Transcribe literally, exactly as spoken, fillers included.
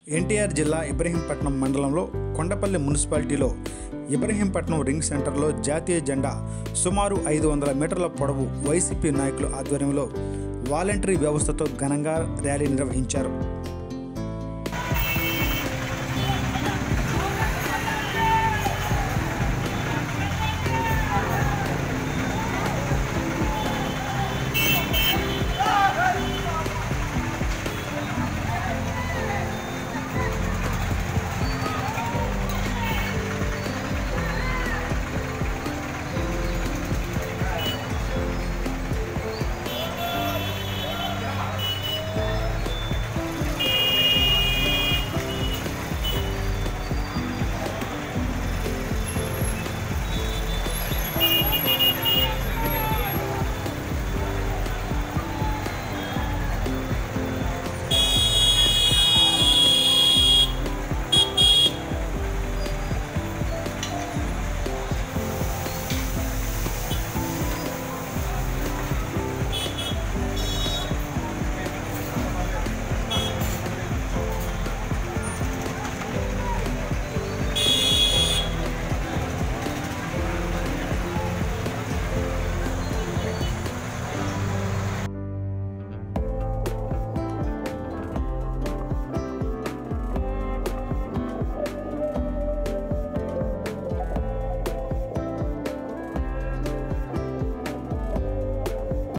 ఎన్టీఆర్ జిల్లా ఇబ్రహీంపట్నం మండలంలో కొండపల్లి మున్సిపాలిటీలో ఇబ్రహీంపట్నం రింగ్ సెంటర్లో జాతీయ జెండా సుమారు ఐదు వందల మీటర్ల పొడవు వైసీపీ నాయకుల ఆధ్వర్యంలో వాలంటరీ వ్యవస్థతో ఘనంగా ర్యాలీ నిర్వహించారు.